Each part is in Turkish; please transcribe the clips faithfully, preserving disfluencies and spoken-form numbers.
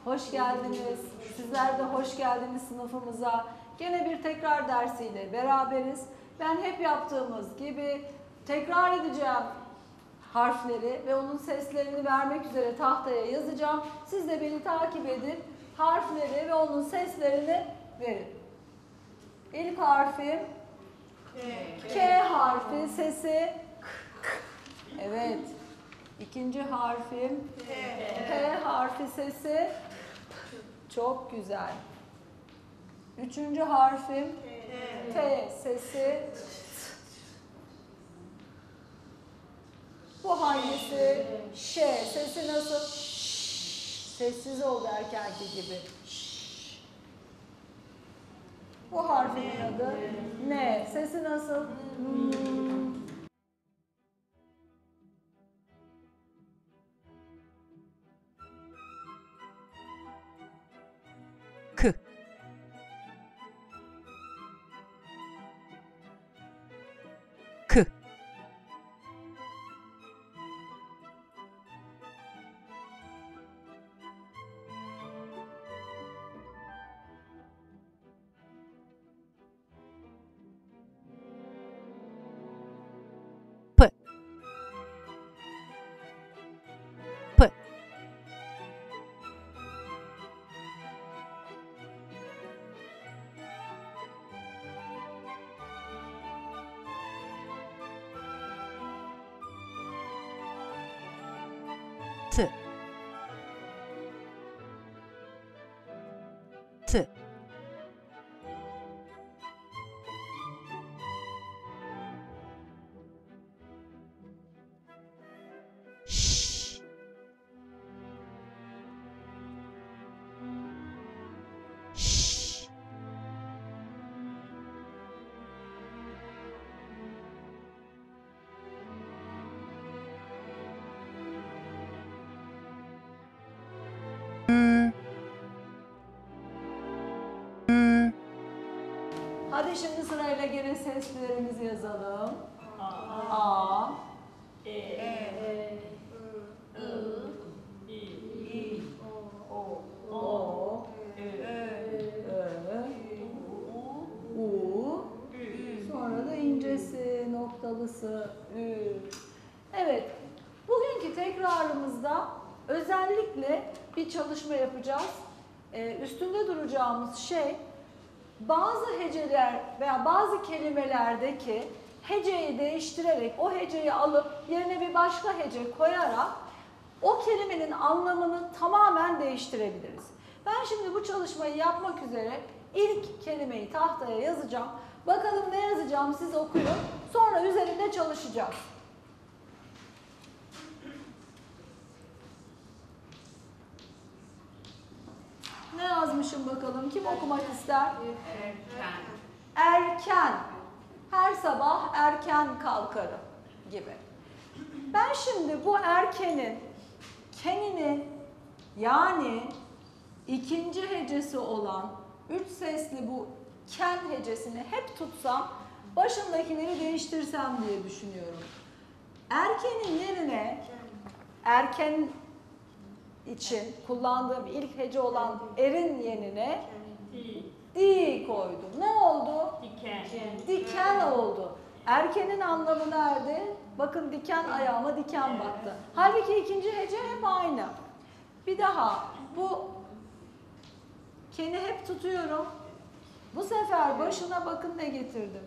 Hoş geldiniz. Sizler de hoş geldiniz sınıfımıza. Gene bir tekrar dersiyle beraberiz. Ben hep yaptığımız gibi tekrar edeceğim harfleri ve onun seslerini vermek üzere tahtaya yazacağım. Siz de beni takip edin. Harfleri ve onun seslerini verin. İlk harfim K, K harfi, sesi K. Evet. İkinci harfim P, P harfi, sesi çok güzel. Üçüncü harfim T, T sesi. Bu hangisi? Ş. Sesi nasıl? Sessiz oldu erkenki gibi. Bu harfin adı N. Sesi nasıl? Hmm. K. K. P. P. T. T. Ş. Ş. M. M. Hadi şimdi sırayla geri seslerimizi yazalım. A, E, E, I, I, I, O, O, Ö, Ö, U, U, Ü. sonra da incesi, noktalısı, Ü. Evet, bugünkü tekrarımızda özellikle bir çalışma yapacağız. Ee, üstünde duracağımız şey, bazı heceler veya bazı kelimelerdeki heceyi değiştirerek, o heceyi alıp yerine bir başka hece koyarak o kelimenin anlamını tamamen değiştirebiliriz. Ben şimdi bu çalışmayı yapmak üzere ilk kelimeyi tahtaya yazacağım. Bakalım ne yazacağım, siz okuyun. Sonra üzerinde çalışacağız. Ne yazmışım bakalım? Kim okumak ister? Erken. Erken. Her sabah erken kalkarım gibi. Ben şimdi bu erkenin kenini, yani ikinci hecesi olan üç sesli bu ken hecesini hep tutsam, başındakileri değiştirsem diye düşünüyorum. Erkenin yerine erken için kullandığım ilk hece olan erin yerine Di, di koydum. Ne oldu? diken. Diken oldu. Erkenin anlamı nerede? Bakın diken ayağıma diken battı. Halbuki ikinci hece hep aynı. Bir daha bu keni hep tutuyorum. Bu sefer başına bakın ne getirdim.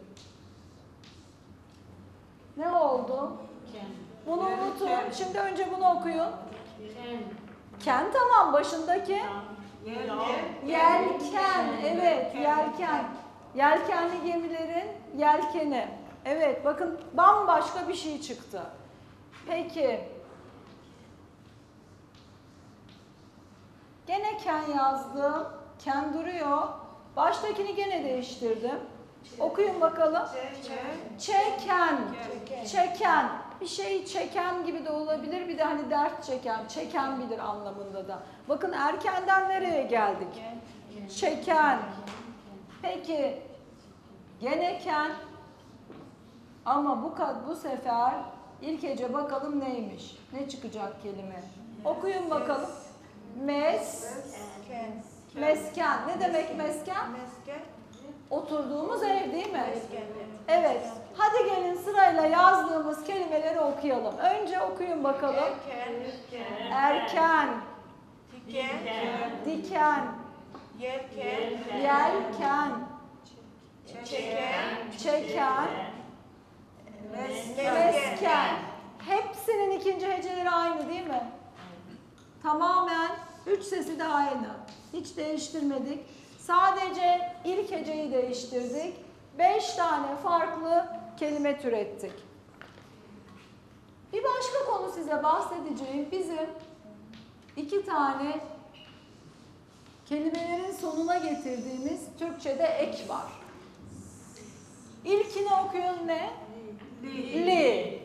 Ne oldu? Bunu unutun. Şimdi önce bunu okuyun. Ken. Ken tamam, başındaki Yelken. yelken. Evet, yelken. Yelkenli gemilerin yelkeni. Evet, bakın bambaşka bir şey çıktı. Peki. Gene ken yazdım. Ken duruyor. Baştakini gene değiştirdim. Okuyun bakalım. Çeken. Çeken. Bir şeyi çeken gibi de olabilir. Bir de hani dert çeken, çeken bilir anlamında da. Bakın erkenden nereye geldik? Çeken. Peki. Gene ken. Ama bu, bu sefer ilk hece bakalım neymiş? Ne çıkacak kelime? Okuyun bakalım. Mes, mesken. Ne demek mesken? Oturduğumuz ev değil mi? Evet. Hadi gelin sırayla yazdığımız kelimeleri okuyalım. Önce okuyun bakalım. Erken, diken, yelken, çeken, mesken. Hepsinin ikinci heceleri aynı değil mi? Tamamen üç sesi de aynı. Hiç değiştirmedik. Sadece ilk heceyi değiştirdik. Beş tane farklı kelime türettik. Bir başka konu size bahsedeceğim. Bizim iki tane kelimelerin sonuna getirdiğimiz Türkçe'de ek var. İlkini okuyun ne? Li.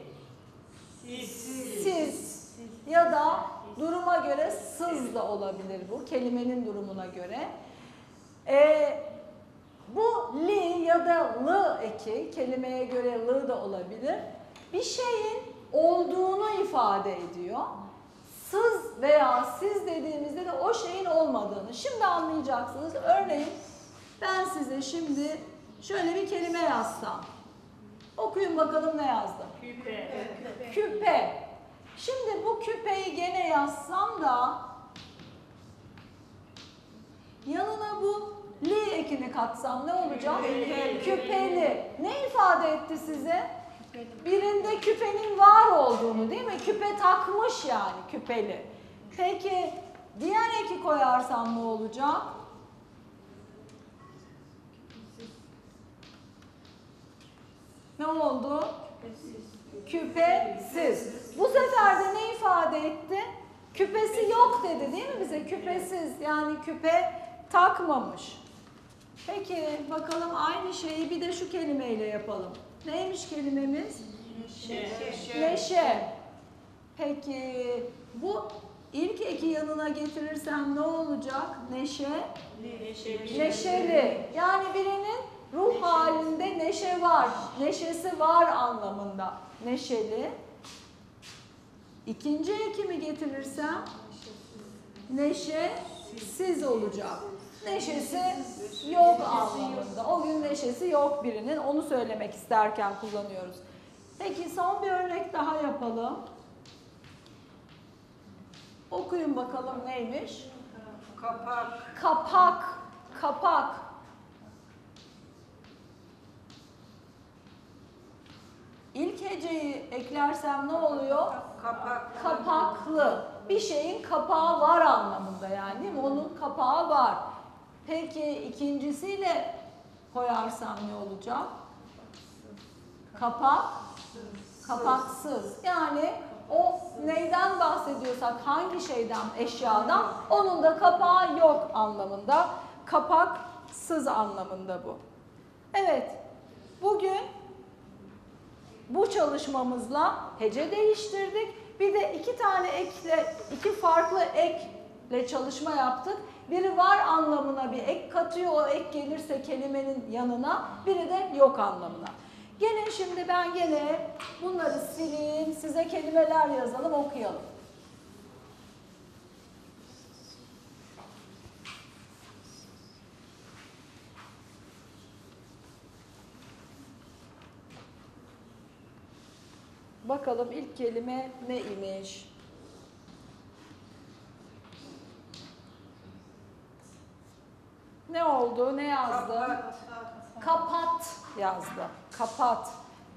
Siz. Ya da duruma göre sız da olabilir bu. Kelimenin durumuna göre. Ee, bu li ya da lı eki, kelimeye göre lı da olabilir. Bir şeyin olduğunu ifade ediyor. Sız veya siz dediğimizde de o şeyin olmadığını. Şimdi anlayacaksınız. Örneğin ben size şimdi şöyle bir kelime yazsam. Okuyun bakalım ne yazdım. Küpe. Küpe. Şimdi bu küpeyi gene yazsam da yanına bu li ekini katsam ne olacak? Küpeli. Küpeli. Ne ifade etti size? Birinde küpenin var olduğunu değil mi? Küpe takmış yani küpeli. Peki diğer eki koyarsam ne olacak? Ne oldu? Küpesiz. Bu sefer de ne ifade etti? Küpesi yok dedi değil mi bize? Küpesiz yani küpe takmamış. Peki bakalım aynı şeyi bir de şu kelimeyle yapalım. Neymiş kelimemiz? Neşe. Neşe. Peki bu ilk eki yanına getirirsem ne olacak? Neşe. Neşeli. Neşeli. Yani birinin ruh halinde neşe var. Neşesi var anlamında. Neşeli. İkinci ekimi getirirsem neşesiz olacak. Neşesi yok anlamında. O gün neşesi yok birinin. Onu söylemek isterken kullanıyoruz. Peki son bir örnek daha yapalım. Okuyun bakalım neymiş? Kapak. Kapak. Kapak. İlk heceyi eklersem ne oluyor? Kapak. Kapaklı. Bir şeyin kapağı var anlamında yani değil mi? Onun kapağı var. Peki ikincisiyle koyarsam ne olacak? Kapak. Kapaksız. Yani o neyden bahsediyorsak, hangi şeyden, eşyadan, onun da kapağı yok anlamında. Kapaksız anlamında bu. Evet, bugün bu çalışmamızla hece değiştirdik. Bir de iki tane ekle, iki farklı ekle çalışma yaptık. Biri var anlamına bir ek katıyor, o ek gelirse kelimenin yanına, biri de yok anlamına. Gelin şimdi ben gene bunları sileyim, size kelimeler yazalım, okuyalım. Bakalım ilk kelime ne imiş? Ne oldu? Ne yazdı? Kapat. Kapat yazdı. Kapat.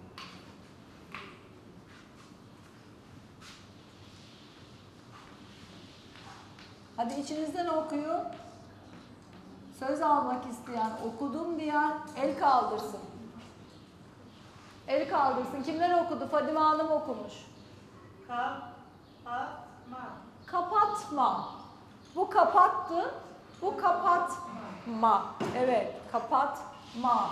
Hadi içinizden okuyun. Söz almak isteyen, okudum diyen el kaldırsın. El kaldırsın. Kimler okudu? Fadime Hanım okumuş. Kapatma. Kapatma. Bu kapattı. Bu kapatma. Evet, kapatma.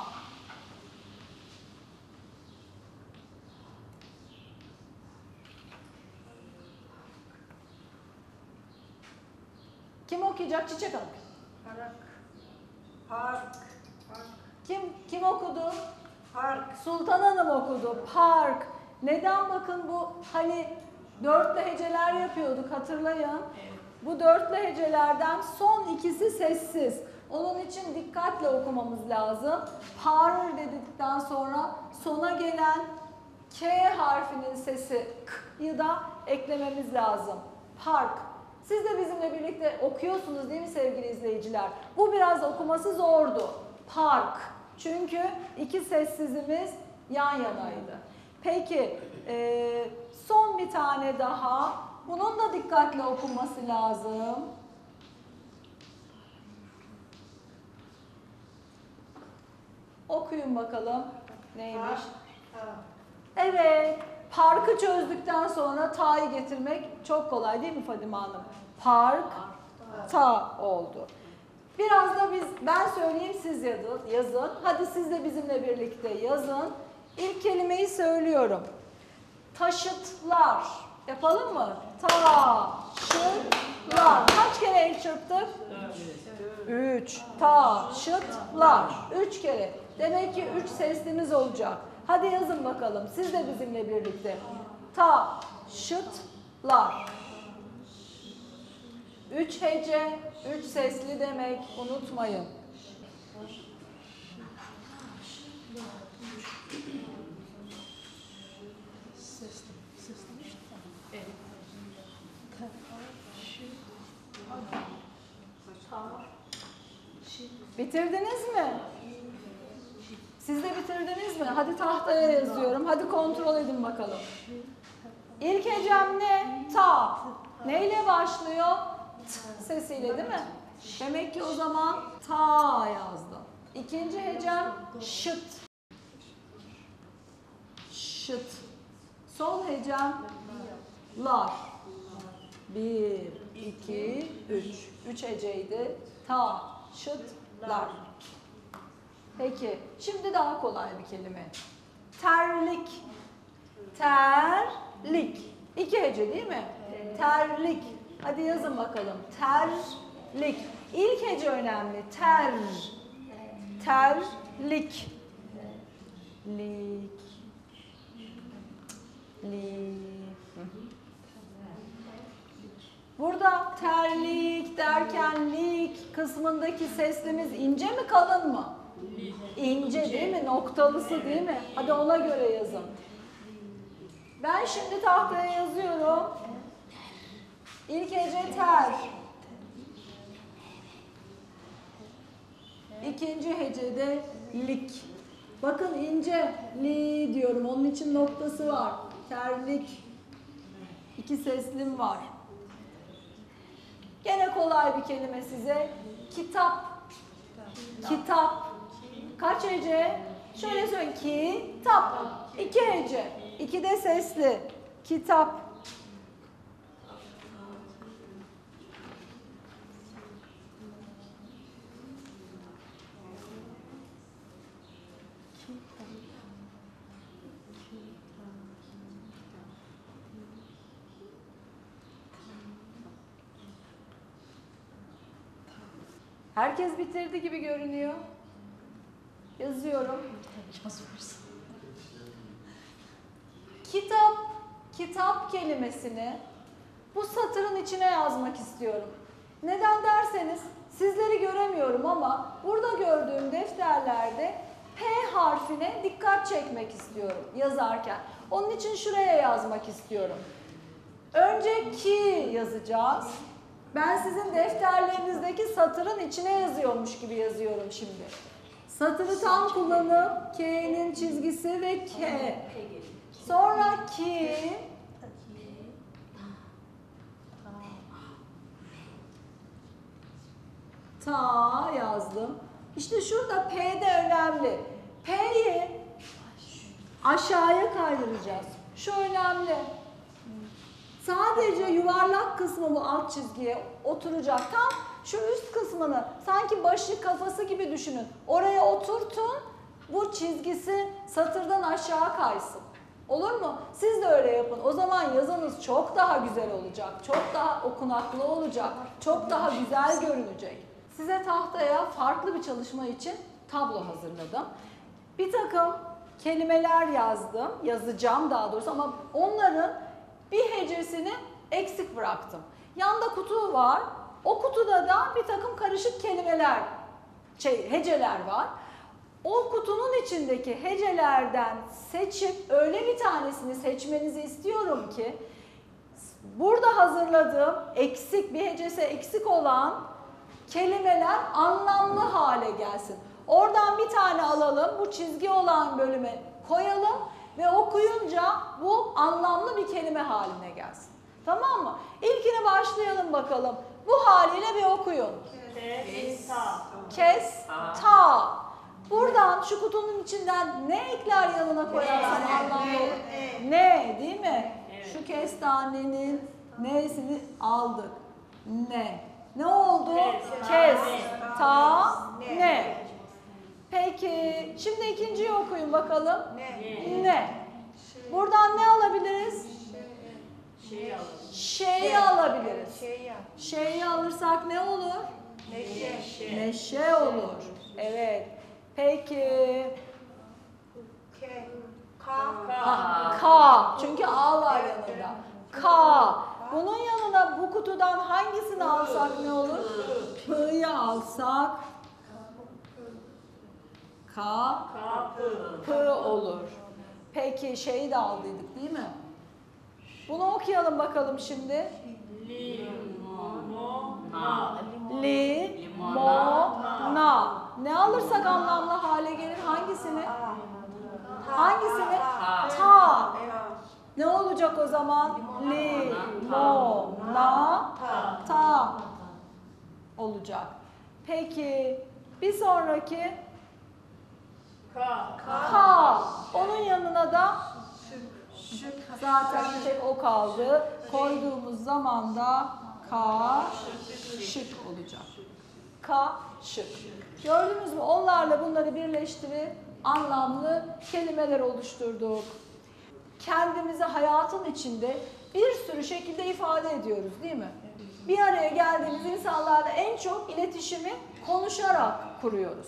Kim okuyacak? Çiçek Hanım. Park. Park. Park. Kim kim okudu? Park. Sultan Hanım okudu. Park. Neden bakın bu hani dörtlü heceler yapıyorduk hatırlayın. Bu dörtlü hecelerden son ikisi sessiz. Onun için dikkatle okumamız lazım. Par dedikten sonra sona gelen K harfinin sesi K'yı da eklememiz lazım. Park. Siz de bizimle birlikte okuyorsunuz değil mi sevgili izleyiciler? Bu biraz okuması zordu. Park. Çünkü iki sessizimiz yan yanaydı. Peki e, son bir tane daha. Bunun da dikkatli okunması lazım. Okuyun bakalım neymiş. Park. Ta. Evet, parkı çözdükten sonra ta'yı getirmek çok kolay değil mi Fadime Hanım? Park, ta oldu. Biraz da biz, ben söyleyeyim siz yazın, yazın. Hadi siz de bizimle birlikte yazın. İlk kelimeyi söylüyorum. Taşıtlar. Yapalım mı? Taşıtlar. Kaç kere el çırptık? Üç. Taşıtlar. Üç kere. Demek ki üç seslimiz olacak. Hadi yazın bakalım. Siz de bizimle birlikte. Taşıtlar. Üç hece, üç sesli demek. Unutmayın. Bitirdiniz mi? Siz de bitirdiniz mi? Hadi tahtaya yazıyorum. Hadi kontrol edin bakalım. İlk hecem ne? Ta. Neyle başlıyor? T sesiyle değil mi? Demek ki o zaman ta yazdım. İkinci hecem şıt. Şıt. Sol hecem lar. Bir, iki, üç. Üç heceydi. Ta, şıt, lar. Peki, şimdi daha kolay bir kelime. Terlik. Terlik. İki hece değil mi? Terlik. Hadi yazın bakalım. Terlik. İlk hece önemli. Ter. Terlik. Lik. Lik. Burada terlik derken lik kısmındaki seslimiz ince mi kalın mı? İnce değil mi? Noktalısı değil mi? Hadi ona göre yazın. Ben şimdi tahtaya yazıyorum. İlk hece ter. İkinci hecede lik. Bakın ince li diyorum. Onun için noktası var. Terlik. İki seslim var. Gene kolay bir kelime size. Kitap. Kitap. Kaç hece? Şöyle söyleyeyim. Kitap. İki hece. İki de sesli. Kitap. Herkes bitirdi gibi görünüyor. Yazıyorum. Kitap, kitap kelimesini bu satırın içine yazmak istiyorum. Neden derseniz sizleri göremiyorum ama burada gördüğüm defterlerde P harfine dikkat çekmek istiyorum yazarken. Onun için şuraya yazmak istiyorum. Önce ki yazacağız. Ben sizin defterlerinizdeki satırın içine yazıyormuş gibi yazıyorum şimdi. Satırı tam kullanıp K'nin çizgisi ve K. Sonra ki, ta yazdım. İşte şurada P de önemli. P'yi aşağıya kaydıracağız. Şu önemli. Sadece yuvarlak kısmı bu alt çizgiye oturacak. Tam şu üst kısmını sanki başı kafası gibi düşünün. Oraya oturtun. Bu çizgisi satırdan aşağı kaysın. Olur mu? Siz de öyle yapın. O zaman yazınız çok daha güzel olacak. Çok daha okunaklı olacak. Çok daha güzel görünecek. Size tahtaya farklı bir çalışma için tablo hazırladım. Bir takım kelimeler yazdım. Yazacağım daha doğrusu ama onların bir hece hecesini eksik bıraktım. Yanda kutu var. O kutuda da bir takım karışık kelimeler, şey, heceler var. O kutunun içindeki hecelerden seçip öyle bir tanesini seçmenizi istiyorum ki burada hazırladığım eksik, bir hecesi eksik olan kelimeler anlamlı hale gelsin. Oradan bir tane alalım, bu çizgi olan bölüme koyalım ve okuyunca bu anlamlı bir kelime haline gelsin. Tamam mı? İlkine başlayalım bakalım. Bu haliyle bir okuyun. Kes. Kes, ta. Buradan şu kutunun içinden ne ekler yanına koyarsan anlamlı olur. Ne, değil mi? Şu kestanenin ne'sini aldık. Ne. Ne oldu? Kes, ta, ne. Peki, şimdi ikinciyi okuyun bakalım. Ne. Buradan ne alabiliriz? Şey alın. Şeyi alabiliriz. Şey yap. Şeyi alırsak ne olur? Neşe. Neşe olur. Evet. Peki. Ke. Ka. Ha, ka. Çünkü a var yanında. Ka. Bunun yanına bu kutudan hangisini alsak ne olur? P'yi alsak ka, p olur. Peki şeyi de aldıydık değil mi? Bunu okuyalım bakalım şimdi. Li, mo, na. Ne alırsak anlamlı hale gelir. Hangisini? Hangisini? Ta. Ne olacak o zaman? Li, mo, na, ta olacak. Peki bir sonraki ka. Onun yanına da zaten bir tek o kaldı. Koyduğumuz zaman da ka, şık olacak. Ka, şık. Gördünüz mü? Onlarla bunları birleştirip anlamlı kelimeler oluşturduk. Kendimizi hayatın içinde bir sürü şekilde ifade ediyoruz değil mi? Bir araya geldiğimiz insanlarla en çok iletişimi konuşarak kuruyoruz.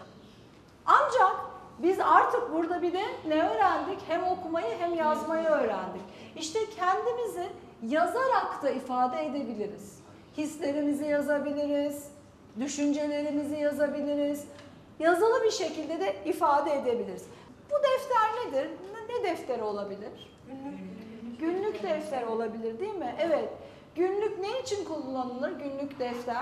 Ancak biz artık burada bir de ne öğrendik? Hem okumayı hem yazmayı öğrendik. İşte kendimizi yazarak da ifade edebiliriz. Hislerimizi yazabiliriz, düşüncelerimizi yazabiliriz. Yazılı bir şekilde de ifade edebiliriz. Bu defter nedir? Ne defteri olabilir? Günlük. Günlük defter olabilir değil mi? Evet. Günlük ne için kullanılır günlük defter?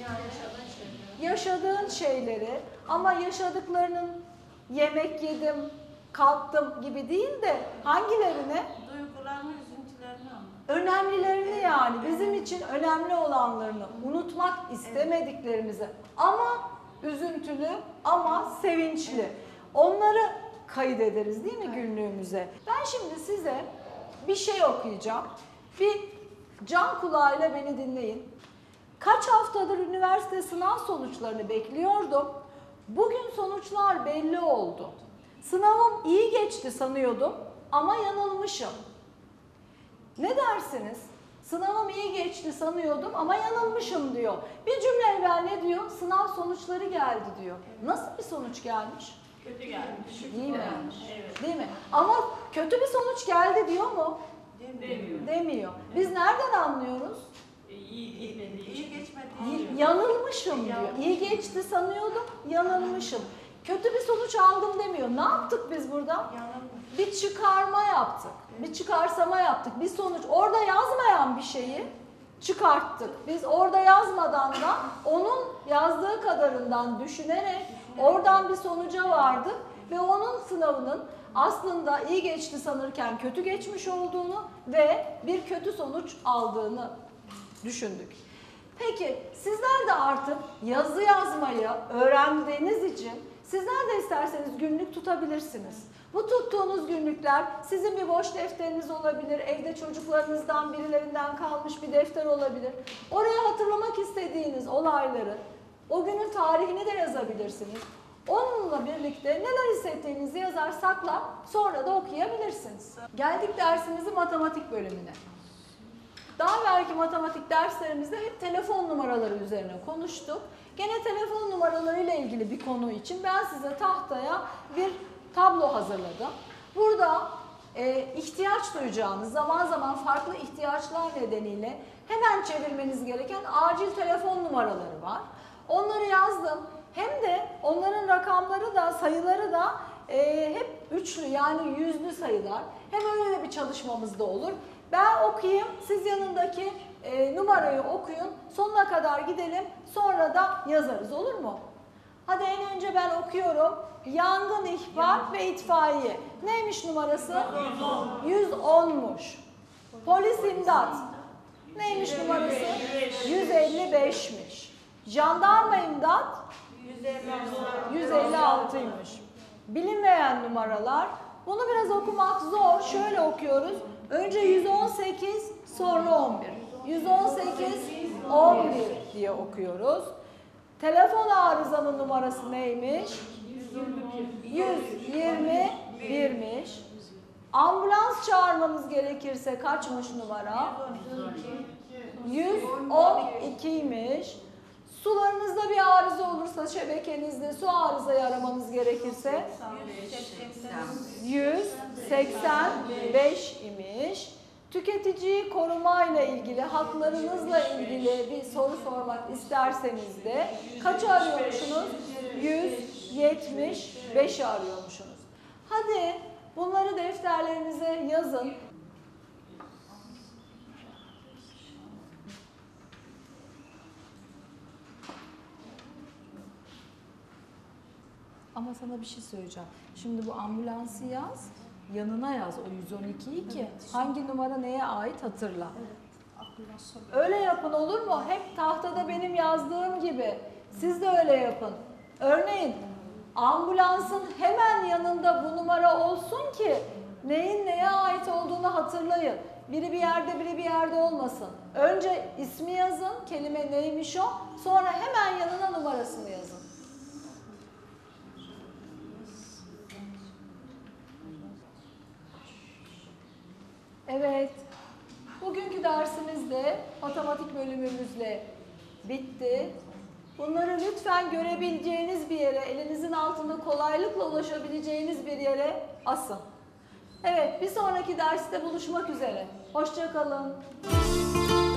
Yaşadığın şeyleri, ama yaşadıklarının yemek yedim, kalktım gibi değil de hangilerini? Duygularını, üzüntülerini anlat. Önemlilerini, yani bizim için önemli olanlarını, unutmak istemediklerimizi ama üzüntülü ama sevinçli. Onları kaydederiz değil mi günlüğümüze? Ben şimdi size bir şey okuyacağım. Bir can kulağıyla beni dinleyin. Kaç haftadır üniversite sınav sonuçlarını bekliyordum. Bugün sonuçlar belli oldu. Sınavım iyi geçti sanıyordum ama yanılmışım. Ne dersiniz? Sınavım iyi geçti sanıyordum ama yanılmışım diyor. Bir cümle evvel ne diyor? Sınav sonuçları geldi diyor. Nasıl bir sonuç gelmiş? Kötü gelmiş. Değil mi? Evet. Değil mi? Ama kötü bir sonuç geldi diyor mu? Demiyor. Demiyor. Biz nereden anlıyoruz? İyi gitmedi. İyi geçmedi. Y- Yanılmışım diyor. İyi geçti sanıyordum, yanılmışım. Kötü bir sonuç aldım demiyor. Ne yaptık biz burada? Yanılmış. Bir çıkarma yaptık. Bir çıkarsama yaptık. Bir sonuç. Orada yazmayan bir şeyi çıkarttık. Biz orada yazmadan da onun yazdığı kadarından düşünerek oradan bir sonuca vardık ve onun sınavının aslında iyi geçti sanırken kötü geçmiş olduğunu ve bir kötü sonuç aldığını düşündük. Peki sizler de artık yazı yazmayı öğrendiğiniz için sizler de isterseniz günlük tutabilirsiniz. Bu tuttuğunuz günlükler sizin bir boş defteriniz olabilir, evde çocuklarınızdan birilerinden kalmış bir defter olabilir. Oraya hatırlamak istediğiniz olayları, o günün tarihini de yazabilirsiniz. Onunla birlikte neler hissettiğinizi yazar saklar, sonra da okuyabilirsiniz. Geldik dersimizin matematik bölümüne. Daha evvelki matematik derslerimizde hep telefon numaraları üzerine konuştuk. Gene telefon numaraları ile ilgili bir konu için ben size tahtaya bir tablo hazırladım. Burada e, ihtiyaç duyacağınız, zaman zaman farklı ihtiyaçlar nedeniyle hemen çevirmeniz gereken acil telefon numaraları var. Onları yazdım. Hem de onların rakamları da, sayıları da e, hep üçlü, yani yüzlü sayılar. Hem öyle de bir çalışmamız da olur. Ben okuyayım, siz yanındaki e, numarayı okuyun, sonuna kadar gidelim, sonra da yazarız, olur mu? Hadi en önce ben okuyorum. Yangın ihbar ve itfaiye. Neymiş numarası? yüz onmuş. Polis imdat. Neymiş numarası? yüz elli beşmiş. Jandarma imdat? yüz elli altıymış. Bilinmeyen numaralar. Bunu biraz okumak zor. Şöyle okuyoruz. Önce yüz on sekiz, sonra on bir. yüz on sekiz, on bir diye okuyoruz. Telefon arızanın numarası neymiş? yüz yirmi birmiş. Ambulans çağırmamız gerekirse kaçmış numara? yüz on ikiymiş. Sularınızda bir arıza olursa şebekenizde su arızayı aramanız gerekirse yüz seksen beş imiş. Tüketiciyi korumayla ilgili, haklarınızla ilgili bir soru sormak isterseniz de kaçı arıyormuşsunuz? yüz yetmiş beşi arıyormuşsunuz. Hadi bunları defterlerinize yazın. Ama sana bir şey söyleyeceğim. Şimdi bu ambulansı yaz, yanına yaz o yüz on ikiyi ki hangi numara neye ait hatırla. Öyle yapın, olur mu? Hep tahtada benim yazdığım gibi. Siz de öyle yapın. Örneğin ambulansın hemen yanında bu numara olsun ki neyin neye ait olduğunu hatırlayın. Biri bir yerde, biri bir yerde olmasın. Önce ismi yazın, kelime neymiş o, sonra hemen yanına numarasını yazın. Evet, bugünkü dersimiz de matematik bölümümüzle bitti. Bunları lütfen görebileceğiniz bir yere, elinizin altında kolaylıkla ulaşabileceğiniz bir yere asın. Evet, bir sonraki derste buluşmak üzere. Hoşça kalın.